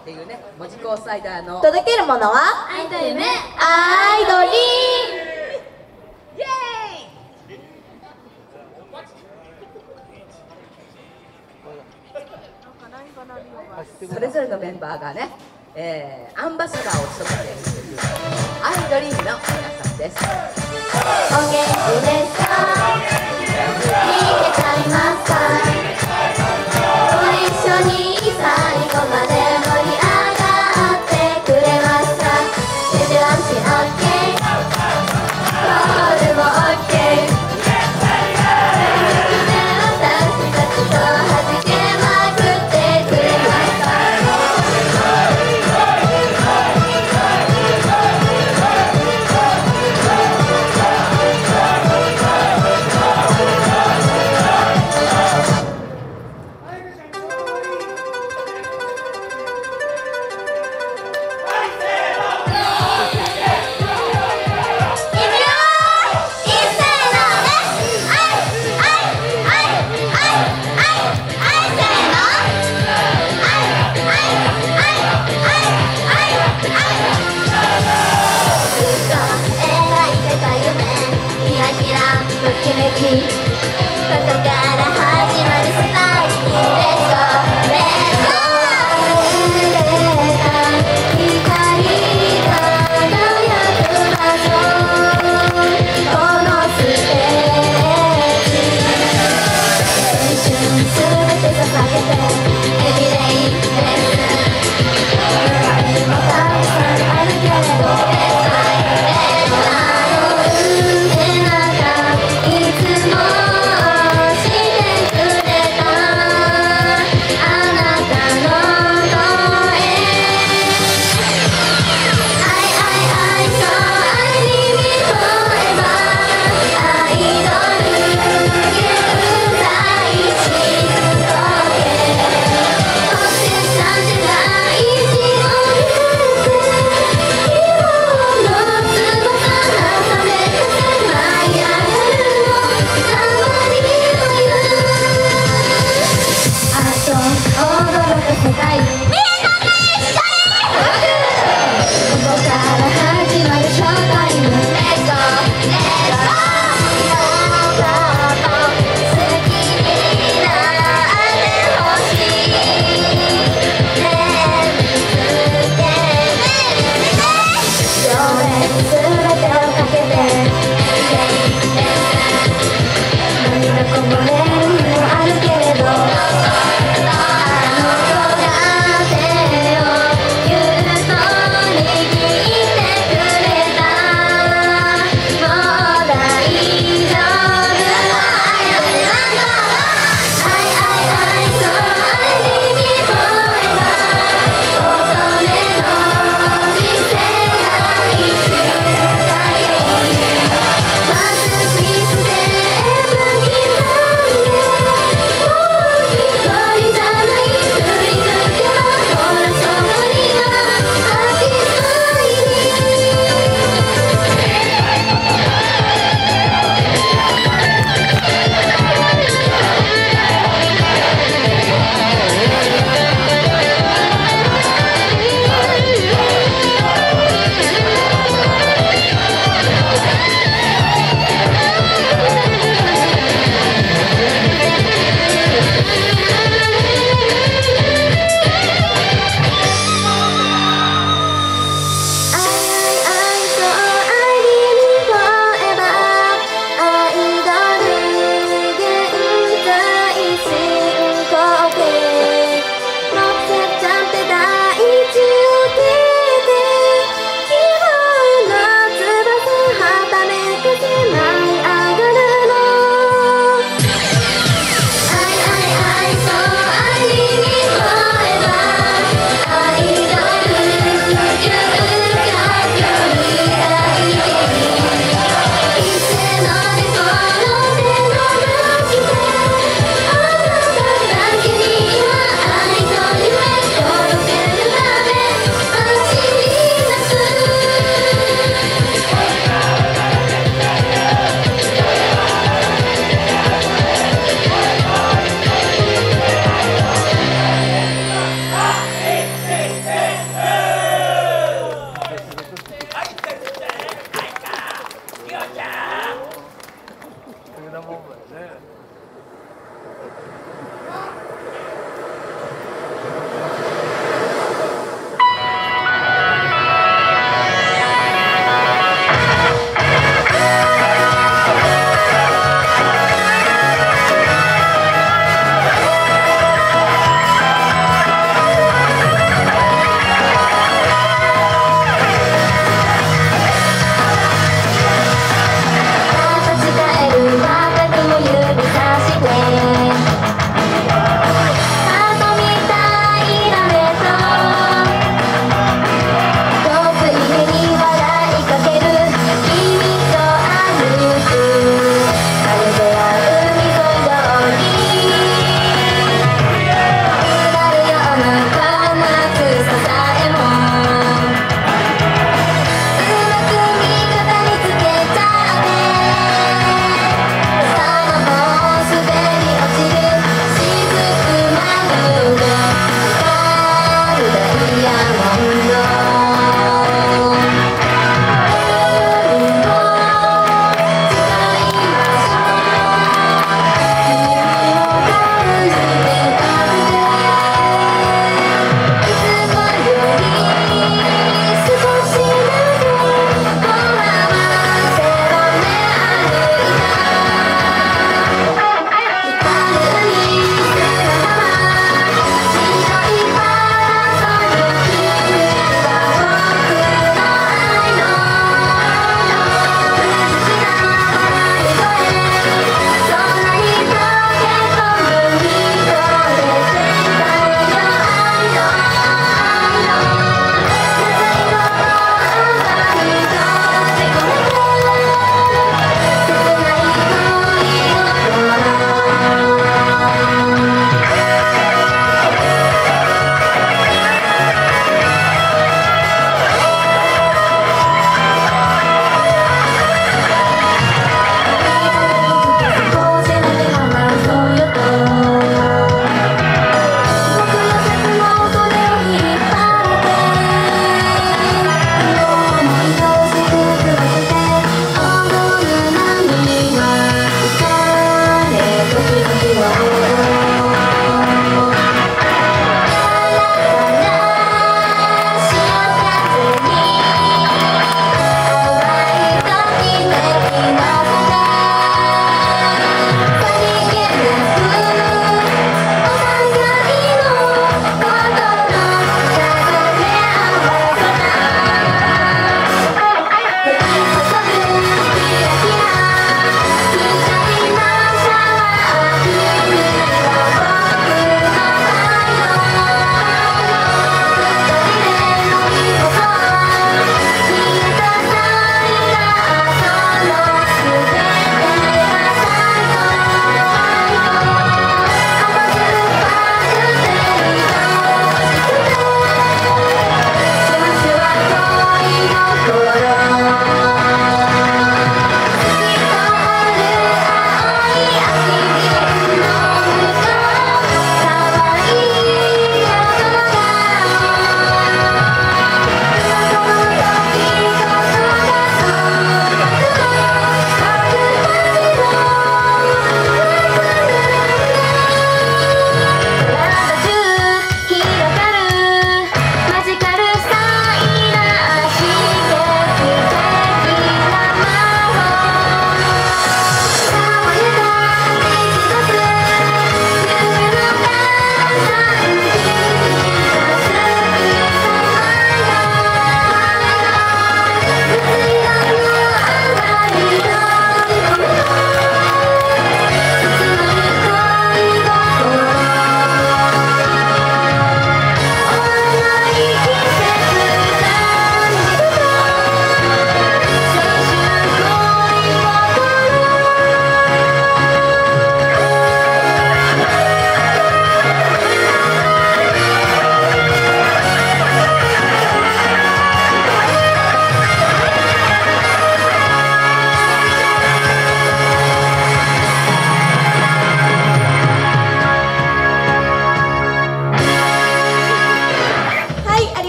っていうね、門司港サイダーの届けるものは愛と夢、 アイドリー。 イエーイ。それぞれのメンバーがね、アンバサダーを務めているというアイドリームの皆さんです。 お元気ですか？逃げちゃいますか？ご一緒に最後まで盛り上がってくれますか？手拍子 OK、 コールも OK、 私たちと弾けまくってくれますか？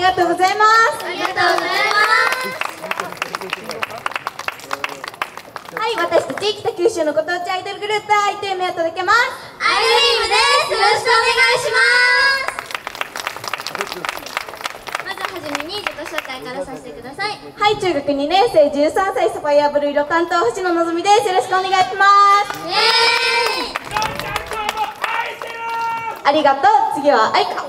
がとうございます。 ありがとうございます。 はい、私たち北九州のご当地アイドルグループアイテムを届けます。 アイドリームです。よろしくお願いします。まずはじめに自己紹介からさせてください。 はい、中学2年生13歳サファイアブルー色担当星野のぞみです。よろしくお願いします。 イエーイ。 ありがとう。次は愛花。 はい、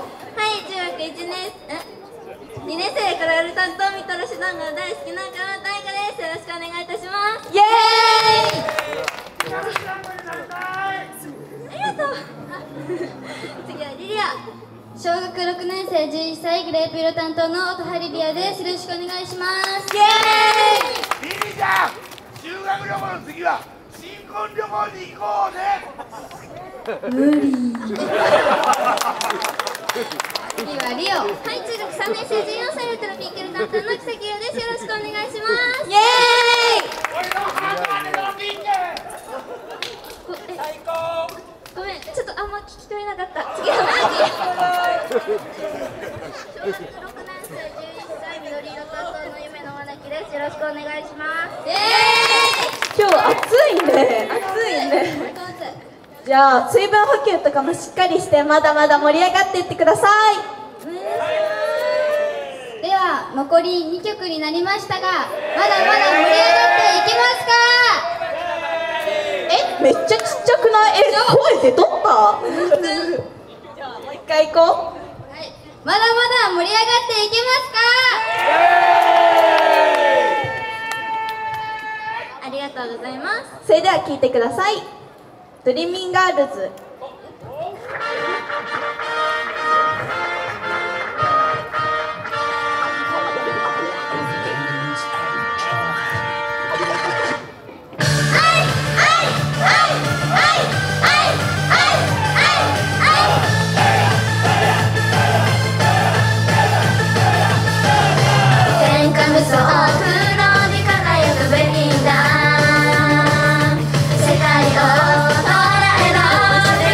中学2年生からやる担当みたらし団子が大好きな川本愛花です。よろしくお願いいたします。 イエーイ。 ありがとう。次はリリア。小学6年生11歳グレープ色担当の音羽リリアです。よろしくお願いします。 イエーイ。 リリちゃん、修学旅行の次は新婚旅行に行こうね。 次はリオ。はい、中学3年生14歳レトロピンク色担当の木崎優です。よろしくお願いします。 イエーイ。 俺のハートはレトロピンク。最高。 ごめん、ちょっとあんま聞き取れなかった。次はマギ。小学6年生11歳緑色担当の夢のわなきです。よろしくお願いします。イエーイ。 今日暑いね。暑いね。じゃあ水分補給とかもしっかりしてまだまだ盛り上がっていってください。 では残り2曲になりましたが、まだまだ盛り上がっていきますか？ めっちゃちっちゃくない？声出とった？じゃあもう一回行こう。 はい、まだまだ盛り上がっていきますか？ありがとうございます。 それでは聴いてください。ドリーミンガールズ。 天下無双黒に輝くベリンダー、世界を捉えろ。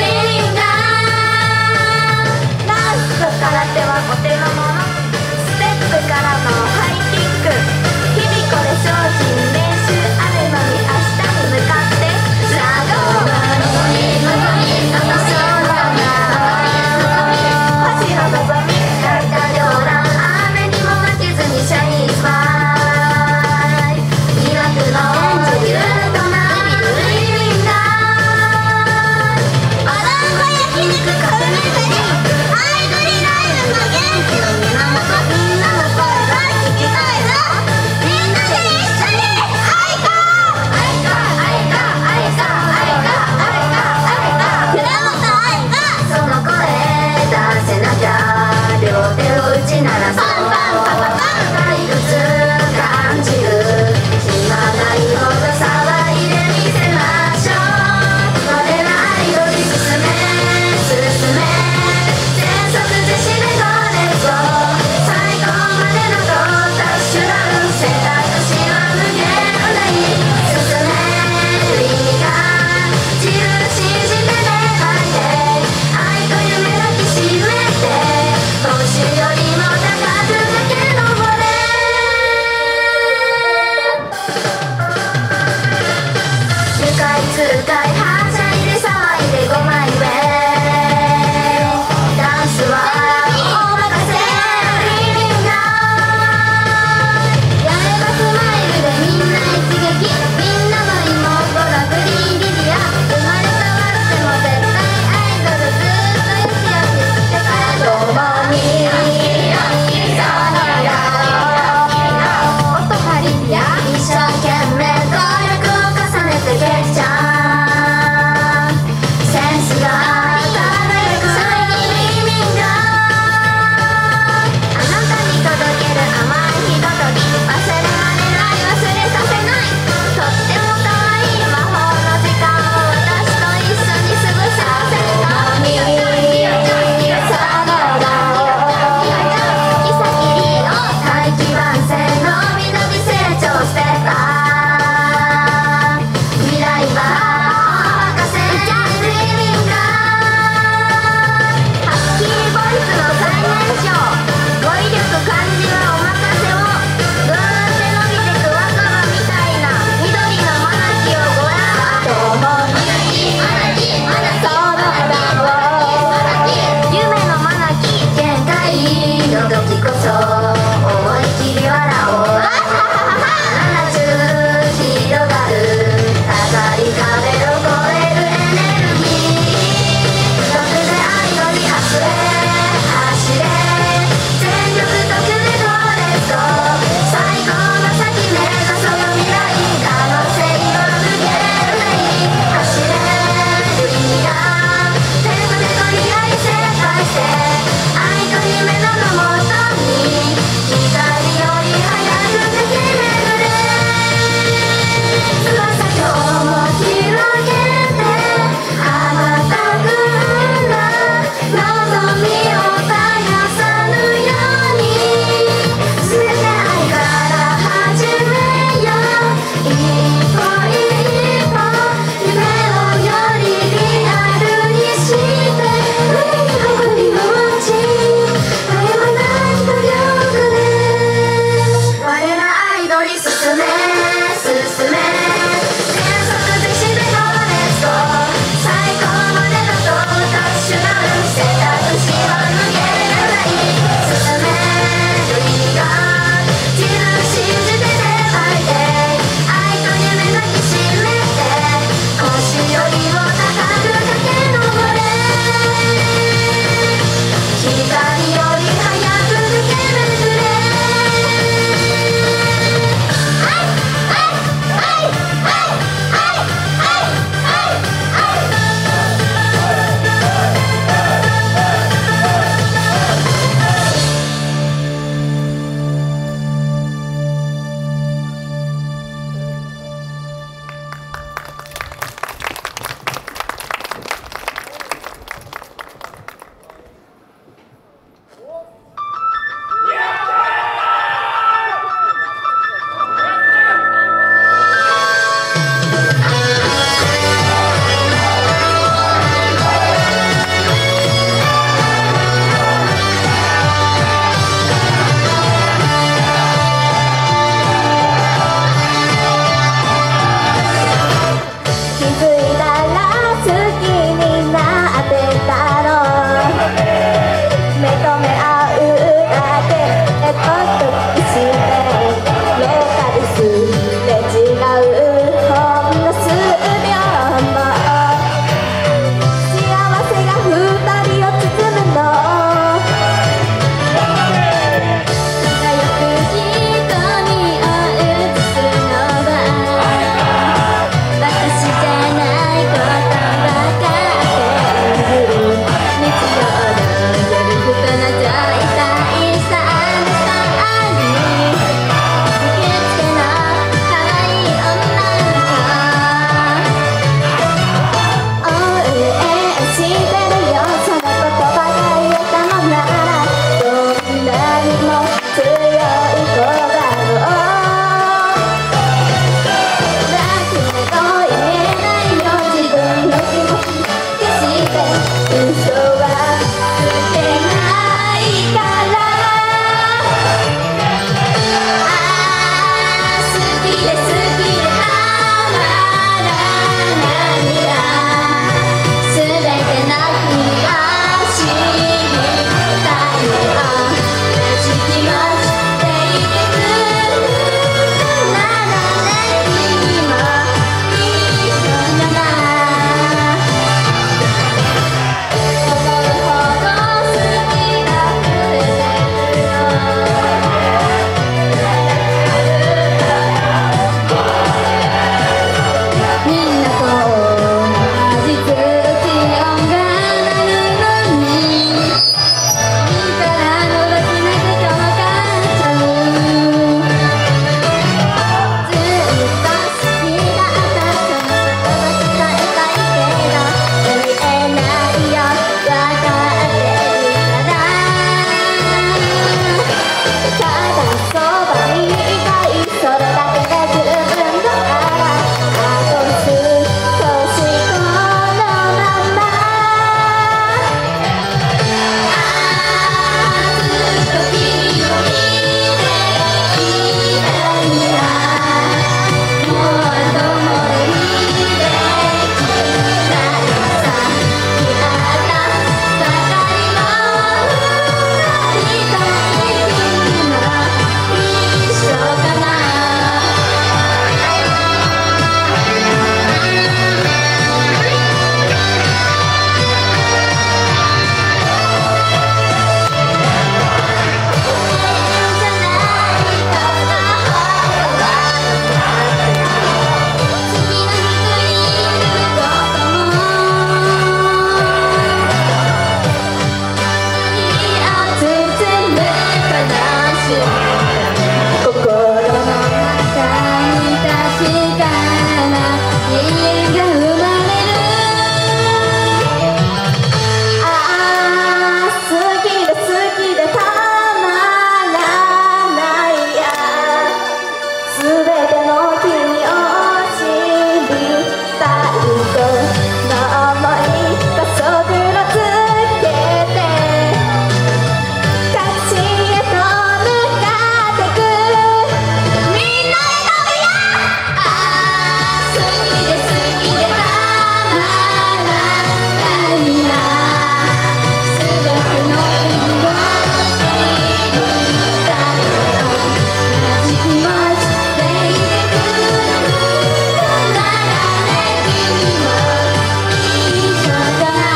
心の中に確かな永遠が生まれる。ああ好きで好きでたまらないや、すべての君を知りたいと思い加速のつけて確信へと向かってく。みんなで飛びよう。ああ好きで好きでたまらないな、すべての君を知りたいと同じ気持ちでいてくるならね、君も一緒かな。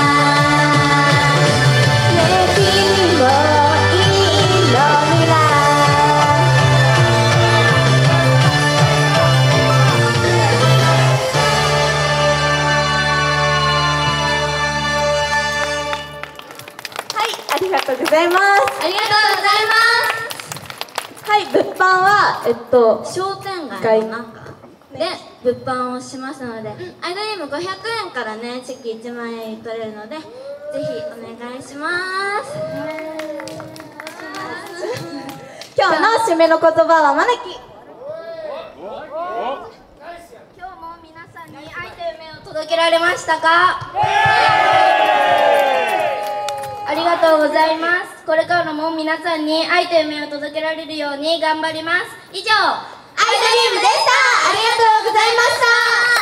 ね、君もいいのにな。はい、ありがとうございます。 ありがとうございます。 はい、物販は商店街の中で物販をしますので、アイドリーム500円からねチェキ1万円取れるので、ぜひお願いします。 今日の締めの言葉はマナキ。 今日も皆さんに愛と夢を届けられましたか？ありがとうございます。これからも皆さんに愛と夢を届けられるように頑張ります。以上、アイドリームでした。ありがとうございました。